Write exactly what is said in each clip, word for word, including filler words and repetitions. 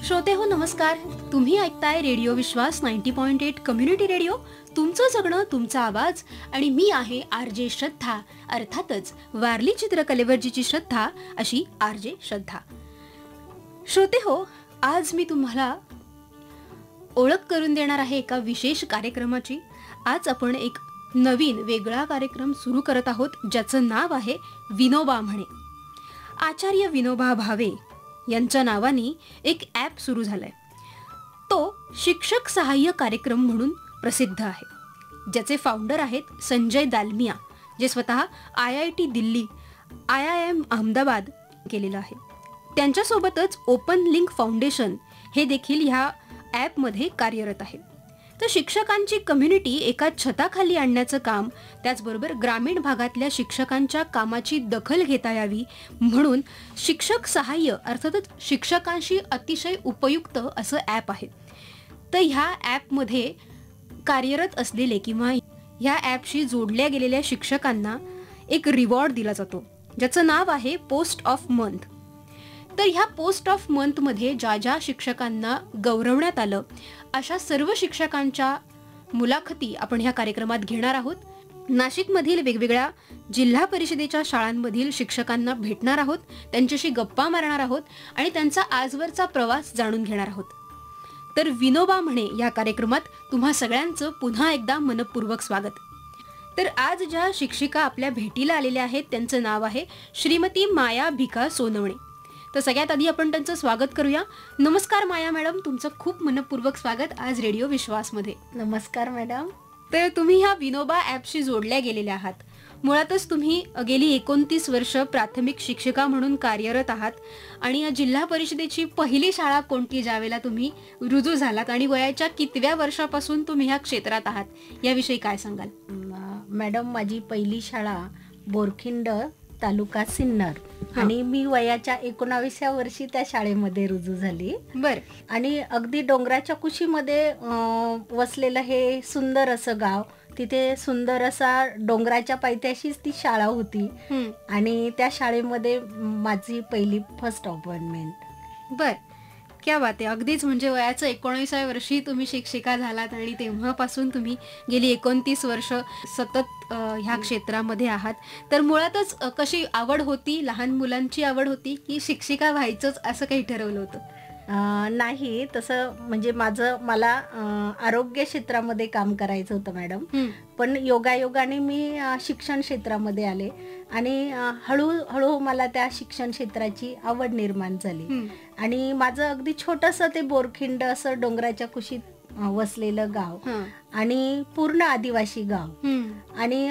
श्रोते हो नमस्कार. तुम्ही ऐकताय रेडिओ विश्वास नव्वद पॉइंट आठ कम्युनिटी रेडिओ. तुमचं जगणं तुमचा आवाज आणि मी आहे आर जे श्रद्धा, अर्थातच वारली चित्रकलेवर जिची श्रद्धा अशी आर जे श्रद्धा. श्रोते हो, आज मी तुम्हाला ओळख करून देणार आहे एका विशेष कार्यक्रमाची. आज आपण एक नवीन वेगळा कार्यक्रम सुरू करत आहोत ज्याचं नाव आहे विनोबा म्हणे. आचार्य विनोबा भावे यांच्या नावाने एक ॲप सुरू झालाय. तो शिक्षक सहाय्य कार्यक्रम म्हणून प्रसिद्ध आहे, ज्याचे फाउंडर आहेत संजय दालमिया, जे स्वतः I I T Delhi, I I M Ahmedabad केलेलं आहे. त्यांच्यासोबतच ओपन लिंक फाउंडेशन हे देखील ह्या ॲपमध्ये कार्यरत आहे. तर शिक्षकांची कम्युनिटी एका छताखाली आणण्याचं काम, त्याचबरोबर ग्रामीण भागातल्या शिक्षकांच्या कामाची दखल घेता यावी म्हणून शिक्षक सहाय्य अर्थातच शिक्षकांशी अतिशय उपयुक्त असं ॲप आहे. तर ह्या ॲपमध्ये कार्यरत असलेले किंवा ह्या ॲपशी जोडल्या गेलेल्या शिक्षकांना एक रिवॉर्ड दिला जातो, ज्याचं नाव आहे पोस्ट ऑफ मंथ. तर ह्या पोस्ट ऑफ मंथमध्ये ज्या ज्या शिक्षकांना गौरवण्यात आलं अशा सर्व शिक्षकांच्या मुलाखती आपण ह्या कार्यक्रमात घेणार आहोत. नाशिकमधील वेगवेगळ्या जिल्हा परिषदेच्या शाळांमधील शिक्षकांना भेटणार आहोत, त्यांच्याशी गप्पा मारणार आहोत आणि त्यांचा आजवरचा प्रवास जाणून घेणार आहोत. तर विनोबा म्हणे या कार्यक्रमात तुम्हा सगळ्यांचं पुन्हा एकदा मनपूर्वक स्वागत. तर आज ज्या शिक्षिका आपल्या भेटीला आलेल्या आहेत त्यांचं नाव आहे श्रीमती माया भिका सोनवणे. तर सगळ्यात आधी आपण त्यांचं स्वागत करूया. नमस्कार माया मॅडम, तुमचं खूप मनपूर्वक स्वागत आज रेडिओ विश्वासमध्ये. नमस्कार मॅडम. तर तुम्ही ह्या विनोबा ॲपशी जोडल्या गेलेल्या आहात. मुळातच तुम्ही गेली एकोणतीस वर्ष प्राथमिक शिक्षिका म्हणून कार्यरत आहात आणि या जिल्हा परिषदेची पहिली शाळा कोणती ज्यावेळेला तुम्ही रुजू झालात आणि वयाच्या कितव्या वर्षापासून तुम्ही ह्या क्षेत्रात आहात याविषयी काय सांगाल? मॅडम, माझी पहिली शाळा बोरखिंड तालुका सिन्नर आणि मी वयाच्या एकोणाविसव्या वर्षी त्या शाळेमध्ये रुजू झाली. बर. आणि अगदी डोंगराच्या कुशीमध्ये वसलेलं हे सुंदर असं गाव, तिथे सुंदर असा डोंगराच्या पायथ्याशीच ती शाळा होती आणि त्या शाळेमध्ये माझी पहिली फर्स्ट अपॉइंटमेंट. बर, क्या बात आहे. अगदीच म्हणजे वयाचं एकोणीसाव्या वर्षी तुम्ही शिक्षिका झालात आणि तेव्हापासून तुम्ही गेली एकोणतीस वर्ष सतत ह्या क्षेत्रामध्ये आहात. तर मुळातच कशी आवड होती, लहान मुलांची आवड होती की शिक्षिका व्हायचंच असं काही ठरवलं होतं? नाही, तसं म्हणजे माझं मला आरोग्य क्षेत्रामध्ये काम करायचं होतं मॅडम. पण योगायोगाने मी शिक्षण क्षेत्रामध्ये आले आणि हळूहळू मला त्या शिक्षण क्षेत्राची आवड निर्माण झाली. आणि माझं अगदी छोटंसं ते बोरखिंड असं डोंगराच्या कुशीत वसलेलं गाव आणि पूर्ण आदिवासी गाव आणि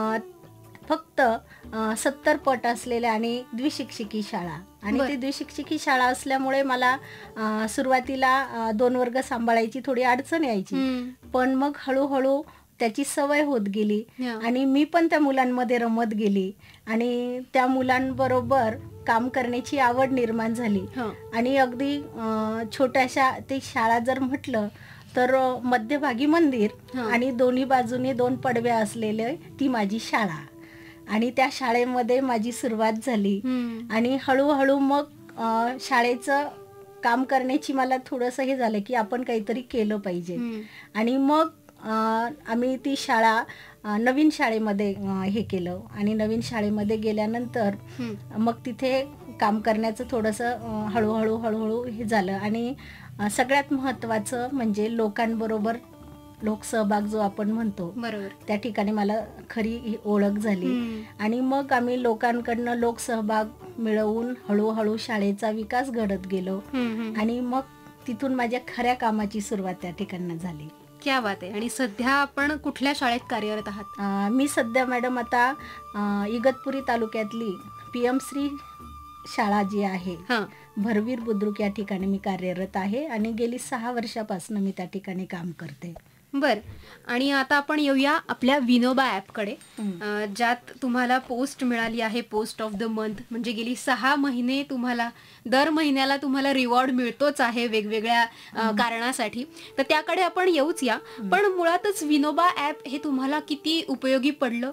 फक्त सत्तर पट असलेल्या आणि द्विशिक्षिकी शाळा. आणि ती द्विशिक्षिकी शाळा असल्यामुळे मला सुरुवातीला दोन वर्ग सांभाळायची थोडी अडचण यायची, पण मग हळूहळू त्याची सवय होत गेली आणि मी पण त्या मुलांमध्ये रमत गेली आणि त्या मुलांबरोबर काम करण्याची आवड निर्माण झाली. आणि अगदी छोट्याशा ते शाळा जर म्हटलं तर मध्यभागी मंदिर आणि दोन्ही बाजूने दोन पडव्या असलेले ती माझी शाळा आणि त्या शाळेमध्ये माझी सुरुवात झाली. आणि हळूहळू मग शाळेचं काम करण्याची मला थोडंसं हे झालं की आपण काहीतरी केलं पाहिजे. आणि मग आम्ही ती शाळा नवीन शाळेमध्ये हे केलं आणि नवीन शाळेमध्ये गेल्यानंतर मग तिथे काम करण्याचं थोडंसं हळूहळू हळूहळू हे झालं. आणि सगळ्यात महत्त्वाचं म्हणजे लोकांबरोबर लोकसहभाग जो आपण म्हणतो, बरोबर, त्या ठिकाणी मला खरी ओळख झाली. आणि मग आम्ही लोकांकडनं लोकसहभाग मिळवून हळूहळू शाळेचा विकास घडत गेलो आणि मग तिथून माझ्या खऱ्या कामाची सुरुवात त्या ठिकाणी झाली. क्या बात आहे. आणि सध्या आपण कुठल्या शाळेत कार्यरत आहात? मी सध्या मॅडम आता इगतपुरी तालुक्यातली पी एम श्री शाळा जी आहे भरवीर बुद्रुक या ठिकाणी मी कार्यरत आहे आणि गेली सहा वर्षापासून मी त्या ठिकाणी काम करते. बर. आणि आता आपण येऊया आपल्या विनोबा ॲपकडे, ज्यात तुम्हाला पोस्ट मिळाली आहे पोस्ट ऑफ द मंथ. म्हणजे गेली सहा महिने तुम्हाला दर महिन्याला तुम्हाला रिवॉर्ड मिळतोच आहे वेगवेगळ्या कारणासाठी. तर त्याकडे आपण येऊच या. पण मुळातच विनोबा ॲप हे तुम्हाला किती उपयोगी पडलं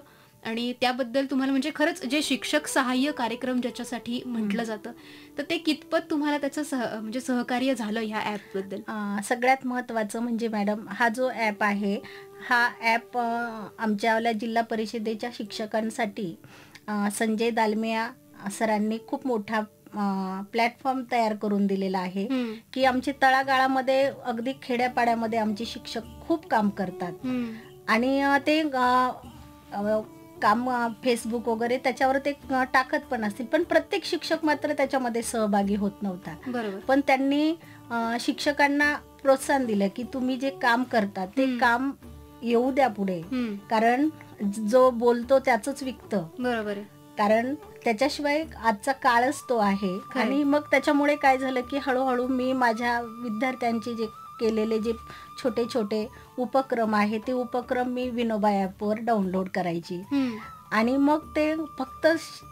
आणि त्याबद्दल तुम्हाला म्हणजे खरंच जे शिक्षक सहाय्य कार्यक्रम ज्याच्यासाठी म्हटलं जातं तर ते कितपत तुम्हाला त्याचं सह म्हणजे सहकार्य झालं ह्या ॲप बद्दल? अ, सगळ्यात महत्त्वाचं म्हणजे मॅडम, हा जो ॲप आहे, हा ॲप आमच्यावाल्या जिल्हा परिषदेच्या शिक्षकांसाठी अ, संजय दालमिया सरांनी खूप मोठा प्लॅटफॉर्म तयार करून दिलेला आहे, हम्म, की आमचे तळागाळामध्ये अगदी खेड्यापाड्यामध्ये आमचे शिक्षक खूप काम करतात हम्म, आणि अ, ते अ, अ, काम अ, फेसबुक वगैरे त्याच्यावर ते अ, टाकत पण असतील, पण प्रत्येक शिक्षक मात्र त्याच्यामध्ये सहभागी होत नव्हता. बरोबर. पण त्यांनी अ, शिक्षकांना प्रोत्साहन दिलं, की तुम्ही जे काम करता ते हम्म. काम येऊ द्या पुढे, हम्म, कारण जो बोलतो त्याचंच विकतं, बरोबर आहे. कारण त्याच्याशिवाय आजचा काळच तो आहे. खरंय. आणि मग त्याच्यामुळे काय झालं, की हळूहळू मी माझ्या विद्यार्थ्यांचे जे केलेले जे छोटे छोटे उपक्रम आहे, ते उपक्रम मी विनोबा ॲपवर डाउनलोड करायची हम्म, आणि मग ते फक्त श-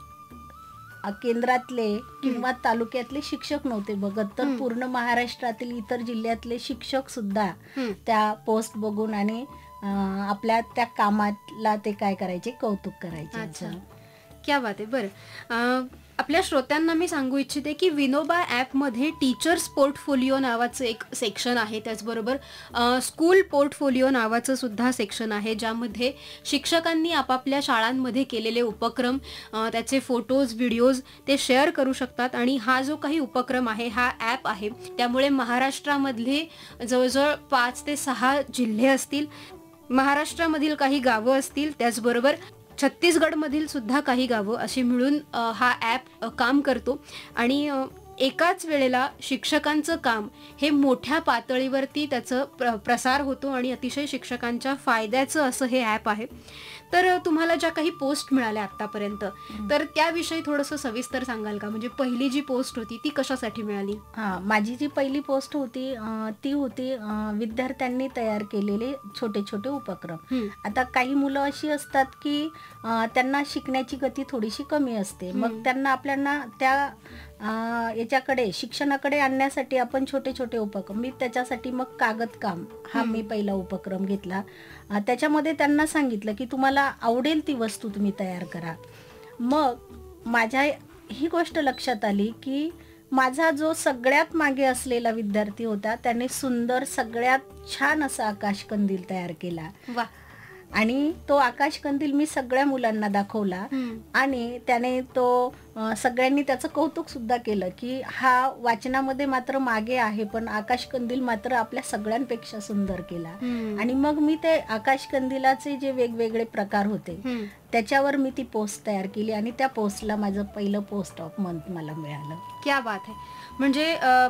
अ, केंद्रातले किंवा तालुक्यातले शिक्षक नव्हते बघत, तर हम्म. पूर्ण महाराष्ट्रातील इतर जिल्ह्यातले शिक्षक सुद्धा हम्म. त्या पोस्ट बघून आणि अ, आपल्या त्या कामाला ते काय करायचे, कौतुक करायचे. अच्छा. असं. क्या बात आहे. बरं, अं, आपल्या श्रोत्यांना मी सांगू इच्छिते की विनोबा ॲपमध्ये टीचर्स पोर्टफोलिओ नावाचं एक सेक्शन आहे, त्याचबरोबर अं, स्कूल पोर्टफोलिओ नावाचं सुद्धा सेक्शन आहे, ज्यामध्ये शिक्षकांनी आपापल्या शाळांमध्ये केलेले उपक्रम, अं, त्याचे फोटोज व्हिडिओज ते शेअर करू शकतात. आणि हा जो काही उपक्रम आहे, हा ॲप आहे, त्यामुळे महाराष्ट्रामधले जवळजवळ पाच ते सहा जिल्हे असतील, महाराष्ट्रामधील काही गावं असतील, त्याचबरोबर छत्तीसगडमधील सुद्धा काही गावं अशी मिळून अ, हा ॲप काम करतो. आणि अ, एकाच वेळेला शिक्षकांचं काम हे मोठ्या पातळीवरती त्याचं प्र प्रसार होतो आणि अतिशय शिक्षकांच्या फायद्याचं असं हे ॲप आहे. तर अ, तुम्हाला ज्या काही पोस्ट मिळाल्या आत्तापर्यंत, तर त्याविषयी थोडंसं सविस्तर सांगाल का? म्हणजे पहिली जी पोस्ट होती ती कशासाठी मिळाली? हा, माझी जी पहिली पोस्ट होती अ, ती होती अ, विद्यार्थ्यांनी तयार केलेले छोटे छोटे उपक्रम. हं, आता काही मुलं अशी असतात की अ, त्यांना शिकण्याची गती थोडीशी कमी असते, मग हं. त्यांना आपल्याला त्या अ, याच्याकडे शिक्षणाकडे आणण्यासाठी आपण छोटे छोटे उपक्रम, मी त्याच्यासाठी मग कागद काम हा मी पहिला उपक्रम घेतला. अ, त्याच्यामध्ये त्यांना सांगितलं की तुम्हाला आवडेल ती वस्तू तुम्ही तयार करा. मग माझ्या ही गोष्ट लक्षात आली की माझा जो सगळ्यात मागे असलेला विद्यार्थी होता, त्याने सुंदर सगळ्यात छान असा आकाशकंदील तयार केला वा. आणि तो आकाशकंदील मी सगळ्या मुलांना दाखवला हं, आणि त्याने तो अ, सगळ्यांनी त्याचं कौतुक सुद्धा केलं की हा वाचनामध्ये मात्र मागे आहे, पण आकाशकंदील मात्र आपल्या सगळ्यांपेक्षा सुंदर केला. हं, आणि मग मी ते आकाशकंदिलाचे जे वेगवेगळे प्रकार होते हं. त्याच्यावर मी ती पोस्ट तयार केली आणि त्या पोस्टला माझं पहिलं पोस्ट ऑफ मंथ मला मिळालं. क्या बात है. म्हणजे अ,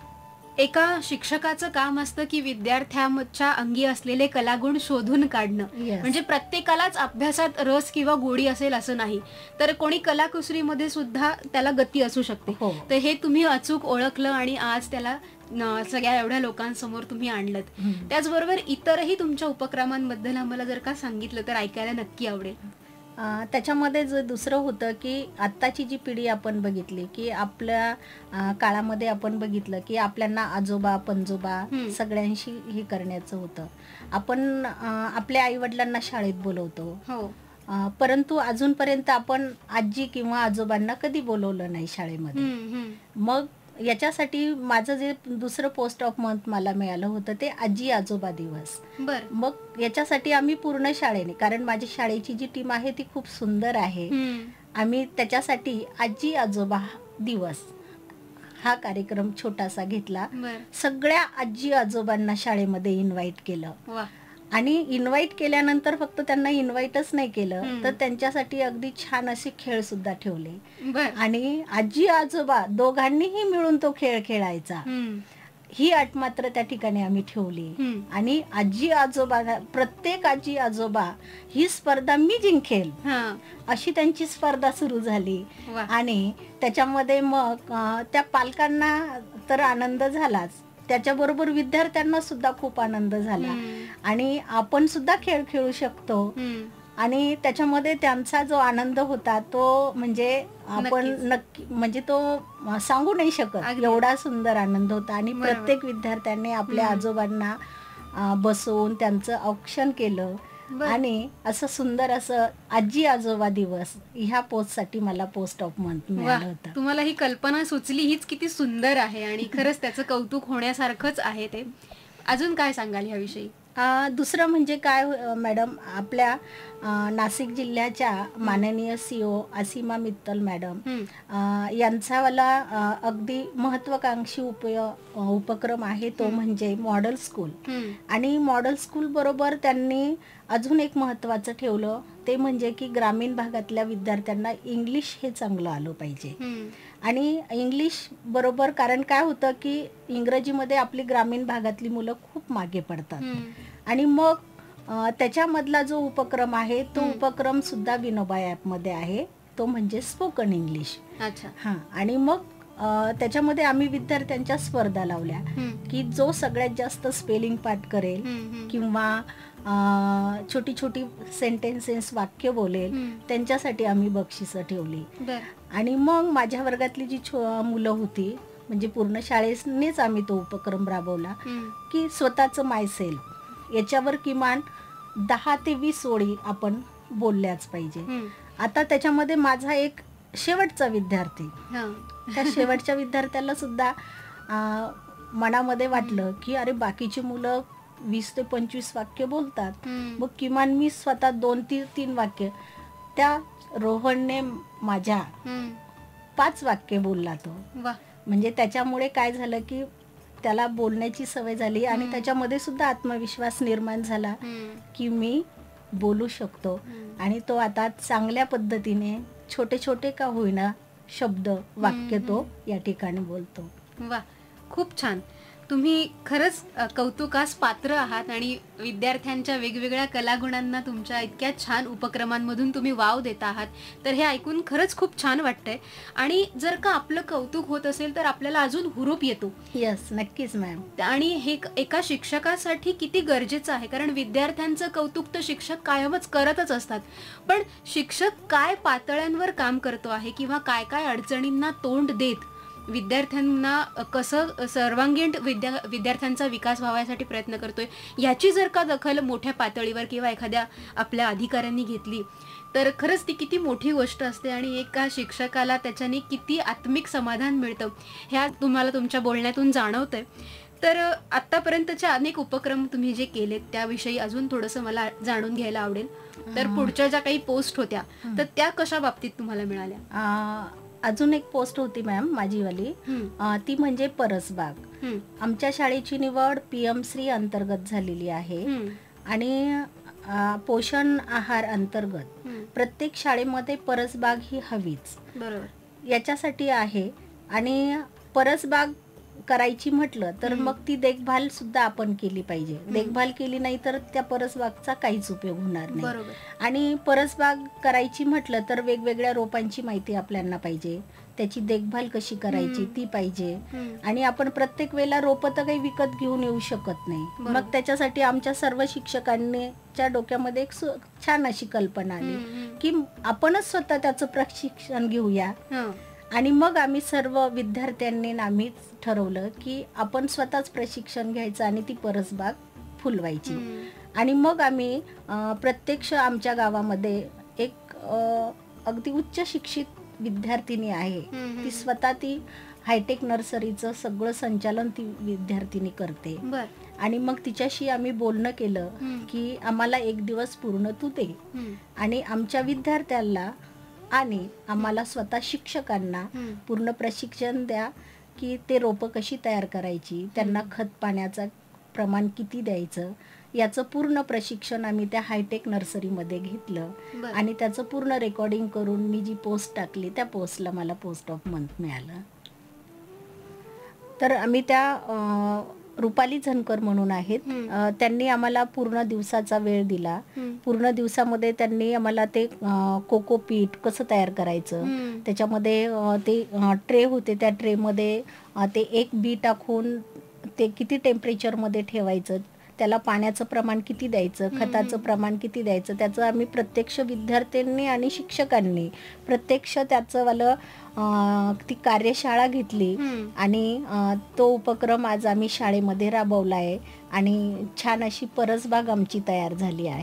एका शिक्षकाचं काम असतं की विद्यार्थ्यांच्या अंगी असलेले कलागुण शोधून काढणं. Yes. म्हणजे प्रत्येकालाच अभ्यासात रस किंवा गोडी असेल असं नाही, तर कोणी कलाकुसरीमध्ये सुद्धा त्याला गती असू शकते. हो. तर हे तुम्ही अचूक ओळखलं आणि आज त्याला न, सगळ्या एवढ्या लोकांसमोर तुम्ही आणलं. हम्म. त्याचबरोबर इतरही तुमच्या उपक्रमांबद्दल आम्हाला जर का सांगितलं तर ऐकायला नक्की आवडेल. अ, त्याच्यामध्ये जे दुसरं होतं की आत्ताची जी पिढी आपण बघितली की आपल्या अ, काळामध्ये आपण बघितलं की आपल्याला आजोबा पणजोबा हम्म. सगळ्यांशी हे करण्याचं होतं. आपण अ, आपल्या आईवडिलांना शाळेत बोलवतो, हो. अ, परंतु अजूनपर्यंत आपण आजी किंवा आजोबांना कधी बोलवलं नाही शाळेमध्ये. हम्म, हम्म. मग याच्यासाठी माझं जे दुसरं पोस्ट ऑफ मंथ मला मिळालं होतं ते आजी आजोबा दिवस. बर. मग याच्यासाठी आम्ही पूर्ण शाळेने, कारण माझी शाळेची जी टीम आहे ती खूप सुंदर आहे, हम्म. आम्ही त्याच्यासाठी आजी आजोबा दिवस हा कार्यक्रम छोटासा घेतला. बर. सगळ्या आजी आजोबांना शाळेमध्ये इन्व्हाइट केलं वा. आणि इन्व्हाइट केल्यानंतर फक्त त्यांना इन्व्हाइटच नाही केलं, हम्म. तर त्यांच्यासाठी अगदी छान असे खेळ सुद्धा ठेवले बर. आणि आजी आजोबा दोघांनीही मिळून तो खेळ खेळायचा. हम्म. ही अट मात्र त्या ठिकाणी आम्ही ठेवली हम्म. आणि आजी आजोबा, प्रत्येक आजी आजोबा ही स्पर्धा मी जिंकेल हा. अशी त्यांची स्पर्धा सुरू झाली. वा. आणि त्याच्यामध्ये मग अ, त्या पालकांना तर आनंद झालाच, त्याच्याबरोबर विद्यार्थ्यांना सुद्धा खूप आनंद झाला हम्म. आणि आपण सुद्धा खेळ खेळू शकतो हम्म. आणि त्याच्यामध्ये त्यांचा जो आनंद होता तो म्हणजे आपण नक्कीच. नक्की म्हणजे तो अ, सांगू नाही शकत, अगदी. एवढा सुंदर आनंद होता. आणि बरोबर. प्रत्येक विद्यार्थ्यांनी आपल्या हम्म. आजोबांना अ, बसवून त्यांचं औक्षण केलं आणि असं सुंदर असं आजी आजोबा दिवस ह्या पोस्टसाठी मला पोस्ट ऑफ मंथ मिळालं होतं. तुम्हाला ही कल्पना सुचली हीच किती सुंदर आहे आणि खरंच त्याचं कौतुक होण्यासारखंच आहे ते. अजून काय सांगाल ह्याविषयी? दुसरं म्हणजे काय मॅडम, आपल्या नाशिक जिल्ह्याच्या माननीय सीओ असीमा मित्तल मॅडम यांचा वाला अगदी महत्वाकांक्षी उपय उपक्रम आहे तो म्हणजे मॉडेल स्कूल. आणि मॉडेल स्कूल बरोबर त्यांनी अजून एक महत्वाचं ठेवलं ते म्हणजे की ग्रामीण भागातल्या विद्यार्थ्यांना इंग्लिश हे चांगलं आलं पाहिजे. आणि इंग्लिश बरोबर, कारण काय होतं की इंग्रजीमध्ये आपली ग्रामीण भागातली मुलं खूप मागे पडतात. आणि मग त्याच्यामधला जो उपक्रम आहे तो उपक्रम सुद्धा विनोबा ॲपमध्ये आहे, तो म्हणजे स्पोकन इंग्लिश. अच्छा. हां. आणि मग त्याच्यामध्ये आम्ही विद्यार्थ्यांच्या स्पर्धा लावल्या की जो सगळ्यात जास्त स्पेलिंग पाठ करेल किंवा छोटी छोटी सेंटेन्सेस वाक्य बोलेल त्यांच्यासाठी आम्ही बक्षिसं ठेवली. आणि मग माझ्या वर्गातली जी मुलं होती, म्हणजे पूर्ण शाळेनेच आम्ही तो उपक्रम राबवला की स्वतःचं माय सेल्फ याच्यावर किमान दहा ते वीस ओळी आपण बोलल्याच पाहिजे. आता त्याच्यामध्ये माझा एक शेवटचा विद्यार्थी, त्या शेवटच्या विद्यार्थ्याला सुद्धा मनामध्ये वाटलं की अरे बाकीची मुलं वीस ते पंचवीस वाक्य बोलतात, मग किमान मी स्वतः दोन तीन तीन वाक्य. त्या रोहनने माझ्या पाच वाक्य बोलला तो. म्हणजे त्याच्यामुळे काय झालं की त्याला बोलण्याची सवय झाली आणि त्याच्यामध्ये सुद्धा आत्मविश्वास निर्माण झाला की मी बोलू शकतो. आणि तो आता चांगल्या पद्धतीने छोटे छोटे का होईना शब्द वाक्य तो या ठिकाणी बोलतो. वा, खूप छान. तुम्ही खरंच कौतुकास पात्र आहात आणि विद्यार्थ्यांच्या वेगवेगळ्या कलागुणांना तुमच्या इतक्या छान उपक्रमांमधून तुम्ही वाव देता आहात. तर हे ऐकून खरंच खूप छान वाटतंय. आणि जर का आपलं कौतुक होत असेल तर आपल्याला अजून हुरूप येतो. यस, नक्कीच मॅम. आणि हे एका शिक्षकासाठी किती गरजेचं आहे, कारण विद्यार्थ्यांचं कौतुक तर शिक्षक कायमच करतच असतात, पण शिक्षक काय पातळ्यांवर काम करतो आहे किंवा काय काय अडचणींना तोंड देत विद्यार्थ्यांना कसं सर्वांगीण विद्या विद्यार्थ्यांचा विकास व्हावासाठी प्रयत्न करतोय, ह्याची जर का दखल मोठ्या पातळीवर किंवा एखाद्या आपल्या अधिकाऱ्यांनी घेतली तर खरंच ती किती मोठी गोष्ट असते आणि एका शिक्षकाला त्याच्याने किती आत्मिक समाधान मिळतं ह्या तुम्हाला तुमच्या बोलण्यातून जाणवतंय. तर आतापर्यंतचे अनेक उपक्रम तुम्ही जे केलेत त्याविषयी अजून थोडंसं मला जाणून घ्यायला आवडेल. तर पुढच्या ज्या काही पोस्ट होत्या तर त्या कशा बाबतीत तुम्हाला मिळाल्या? अजून एक पोस्ट होती मॅम माझीवाली, ती म्हणजे परसबाग. आमच्या शाळेची निवड पीएम श्री अंतर्गत झालेली आहे आणि पोषण आहार अंतर्गत प्रत्येक शाळेमध्ये परसबाग ही हवीच. बरोबर. याच्यासाठी आहे. आणि परसबाग करायची म्हटलं तर मग ती देखभाल सुद्धा आपण केली पाहिजे. देखभाल केली नाही तर त्या परसबागचा काहीच उपयोग होणार नाही. आणि परसबाग करायची म्हटलं तर वेगवेगळ्या रोपांची माहिती आपल्याला पाहिजे, त्याची देखभाल कशी करायची ती पाहिजे. आणि आपण प्रत्येक वेळेला रोपं तर काही विकत घेऊन येऊ शकत नाही. मग त्याच्यासाठी आमच्या सर्व शिक्षकांच्या डोक्यामध्ये एक छान अशी कल्पना आली की आपणच स्वतः त्याचं प्रशिक्षण घेऊया. आणि मग आम्ही सर्व विद्यार्थ्यांनी आम्हीच ठरवलं की आपण स्वतःच प्रशिक्षण घ्यायचं आणि ती परसबाग फुलवायची. आणि मग आम्ही प्रत्यक्ष आमच्या गावामध्ये एक अगदी उच्च शिक्षित विद्यार्थिनी आहे, ती स्वतः ती हायटेक नर्सरीचं सगळं संचालन ती विद्यार्थिनी करते. आणि मग तिच्याशी आम्ही बोलणं केलं की आम्हाला एक दिवस पूर्ण तू दे आणि आमच्या विद्यार्थ्यांना आणि आम्हाला स्वतः शिक्षकांना पूर्ण प्रशिक्षण द्या की ते रोपं कशी तयार करायची, त्यांना खत पाण्याचं प्रमाण किती द्यायचं, याचं पूर्ण प्रशिक्षण आम्ही त्या हायटेक नर्सरीमध्ये घेतलं. आणि त्याचं पूर्ण रेकॉर्डिंग करून मी जी पोस्ट टाकली त्या पोस्टला मला पोस्ट ऑफ मंथ मिळालं. तर आम्ही त्या रुपाली झनकर म्हणून आहेत, त्यांनी आम्हाला पूर्ण दिवसाचा वेळ दिला. पूर्ण दिवसामध्ये त्यांनी आम्हाला ते कोको पीठ कसं तयार करायचं, त्याच्यामध्ये ते ट्रे होते, त्या ट्रेमध्ये ते एक बी टाकून ते किती टेम्परेचरमध्ये ठेवायचं, त्याला पाण्याचं प्रमाण किती द्यायचं, खताचं प्रमाण किती द्यायचं, त्याचं आम्ही प्रत्यक्ष विद्यार्थ्यांनी आणि शिक्षकांनी प्रत्यक्ष त्याचं वालं ती कार्यशाळा घेतली. आणि तो उपक्रम आज आम्ही शाळेमध्ये राबवला आहे आणि छान अशी परसबाग आमची तयार झाली आहे.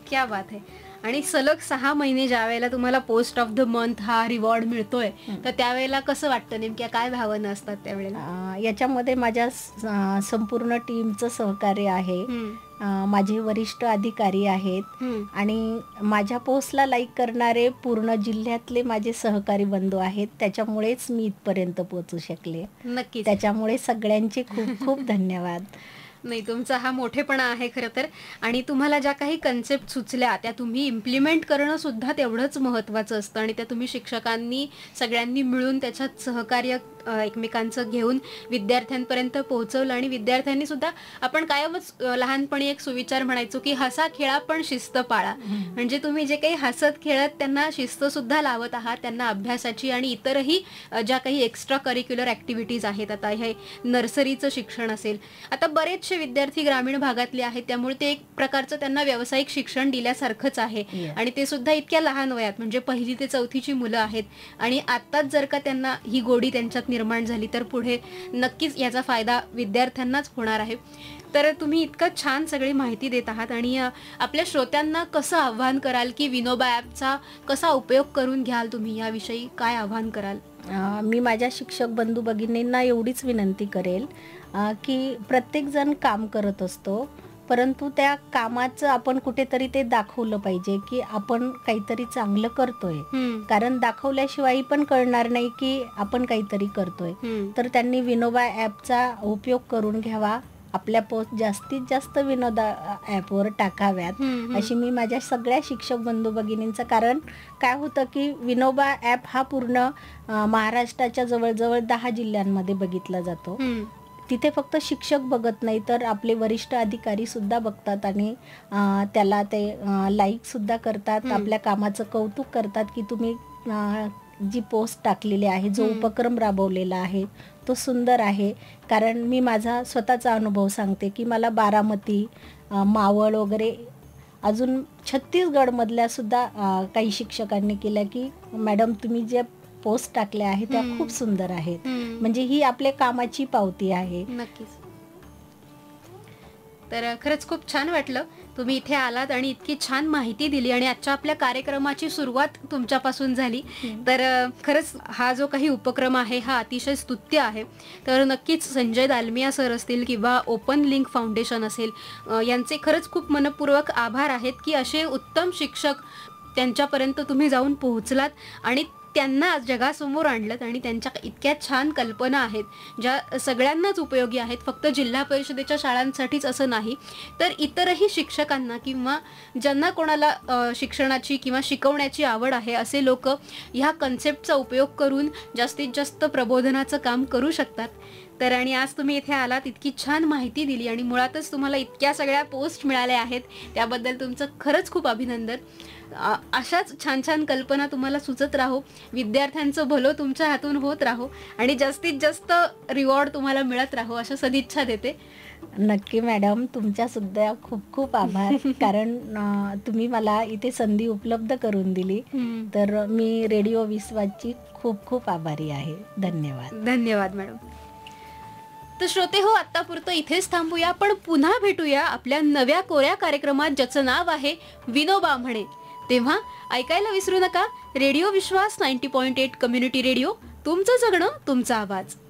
क्या बात आहे. आणि सलग सहा महिने ज्या वेळेला तुम्हाला पोस्ट ऑफ द मंथ हा रिवॉर्ड मिळतोय, तर त्यावेळेला कसं वाटतं, नेमक्या काय भावना असतात त्यावेळेला? अं, याच्यामध्ये माझ्या स- अं, संपूर्ण टीमचं सहकार्य आहे. अं, माझे वरिष्ठ अधिकारी आहेत आणि माझ्या पोस्टला लाईक करणारे पूर्ण जिल्ह्यातले माझे सहकारी बंधू आहेत. त्याच्यामुळेच मी इथपर्यंत पोहोचू शकले. नक्कीच. त्याच्यामुळे सगळ्यांचे खूप खूप धन्यवाद. नाही, तुमचा हा मोठेपणा आहे खरं तर. आणि तुम्हाला ज्या काही कन्सेप्ट सुचल्या त्या तुम्ही इम्प्लिमेंट करणं सुद्धा तेवढंच महत्त्वाचं असतं आणि त्या तुम्ही शिक्षकांनी सगळ्यांनी मिळून त्याच्यात सहकार्य अ, एकमेकांचं घेऊन विद्यार्थ्यांपर्यंत पोहोचवलं. आणि विद्यार्थ्यांनी सुद्धा, आपण कायमच अ, लहानपणी एक सुविचार म्हणायचो की हसा खेळा पण शिस्त पाळा. म्हणजे तुम्ही जे काही हसत खेळत त्यांना शिस्त सुद्धा लावत आहात, त्यांना अभ्यासाची आणि इतरही अ, ज्या काही एक्स्ट्रा करिक्युलर ॲक्टिव्हिटीज आहेत. आता हे नर्सरीचं शिक्षण असेल, आता बरेचसे विद्यार्थी ग्रामीण भागातले आहेत, त्यामुळे ते एक प्रकारचं त्यांना व्यावसायिक शिक्षण दिल्यासारखंच आहे. Yeah. आणि ते सुद्धा इतक्या लहान वयात, म्हणजे पहिली ते चौथीची मुलं आहेत. आणि आत्ताच जर का त्यांना ही गोडी त्यांच्यात निर्माण झाली तर पुढे नक्कीच याचा फायदा विद्यार्थ्यांनाच होणार आहे. तर तुम्ही इतकं छान सगळी माहिती देत आहात. आणि अ, आपल्या श्रोत्यांना कसं आव्हान कराल की विनोबा ॲपचा कसा उपयोग करून घ्याल तुम्ही, याविषयी काय आव्हान कराल? अं, मी माझ्या शिक्षक बंधू भगिनींना एवढीच विनंती करेल अं, की प्रत्येकजण काम करत असतो, परंतु त्या कामाचं आपण कुठेतरी ते दाखवलं पाहिजे की आपण काहीतरी चांगलं करतोय. हम्म, कारण दाखवल्याशिवाय पण कळणार नाही की आपण काहीतरी करतोय. हम्म. तर त्यांनी विनोबा ॲपचा उपयोग करून घ्यावा, आपल्या पोस्ट जास्तीत जास्त विनोदा ॲपवर टाकाव्यात, हम्म, हम्म. अशी मी माझ्या सगळ्या शिक्षक बंधू भगिनींचं. कारण काय होतं की विनोबा ॲप हा पूर्ण अं, महाराष्ट्राच्या जवळजवळ दहा जिल्ह्यांमध्ये बघितला जातो. हम्म. तिथे फक्त शिक्षक बघत नाही तर आपले वरिष्ठ अधिकारी सुद्धा बघतात आणि अं, त्याला ते लाईक सुद्धा करतात, हम्म. आपल्या कामाचं कौतुक करतात की तुम्ही अं, जी पोस्ट टाकलेली आहे, जो हम्म. उपक्रम राबवलेला आहे तो सुंदर आहे. कारण मी माझा स्वतःचा अनुभव सांगते की मला बारामती, अं, मावळ वगैरे, अजून छत्तीसगडमधल्या सुद्धा अं, काही शिक्षकांनी केल्या की मॅडम तुम्ही जे पोस्ट टाकल्या आहेत त्या हम्म. खूप सुंदर आहेत. हम्म. म्हणजे ही आपल्या कामाची पावती आहे. नक्कीच. तर अ, खरंच खूप छान वाटलं तुम्ही इथे आलात आणि इतकी छान माहिती दिली. आणि आजच्या आपल्या कार्यक्रमाची सुरुवात तुमच्यापासून झाली. तर अ, खरंच हा जो काही उपक्रम आहे हा अतिशय स्तुत्य आहे. तर नक्कीच संजय दालमिया सर असतील किंवा ओपन लिंक फाउंडेशन असेल, अ, यांचे खरंच खूप मनपूर्वक आभार आहेत की असे उत्तम शिक्षक त्यांच्यापर्यंत तुम्ही जाऊन पोहोचलात आणि त्यांना आज जगासमोर आणलं. आणि त्यांच्या इतक्या छान कल्पना आहेत ज्या सगळ्यांनाच उपयोगी आहेत, फक्त जिल्हा परिषदेच्या शाळांसाठीच असं नाही, तर इतरही शिक्षकांना किंवा ज्यांना कोणाला अ, शिक्षणाची किंवा शिकवण्याची आवड आहे असे लोक ह्या कन्सेप्टचा उपयोग करून जास्तीत जास्त प्रबोधनाचं काम करू शकतात. तर आणि आज तुम्ही इथे आलात, इतकी छान माहिती दिली आणि मुळातच तुम्हाला इतक्या सगळ्या पोस्ट मिळाल्या आहेत त्याबद्दल तुमचं खरंच खूप अभिनंदन. अ, अशाच छान छान कल्पना तुम्हाला सुचत राहो, विद्यार्थ्यांचं भलं तुमच्या हातून होत राहो आणि जास्तीत जास्त रिवॉर्ड तुम्हाला मिळत राहो, अशा सदिच्छा देते. नक्की मॅडम, तुमच्या सुद्धा खूप खूप आभार. कारण अं, तुम्ही मला इथे संधी उपलब्ध करून दिली. तर मी रेडिओ विश्वाची खूप खूप आभारी आहे. धन्यवाद. धन्यवाद मॅडम. तर श्रोते हो, आत्तापुरतं इथेच थांबूया, पण पुन्हा भेटूया आपल्या नव्या कोऱ्या कार्यक्रमात ज्याचं नाव आहे विनोबा म्हणे. तेव्हा ऐकायला विसरू नका radio Vishwas ninety point eight community radio, तुमचं जगणं तुमचा आवाज.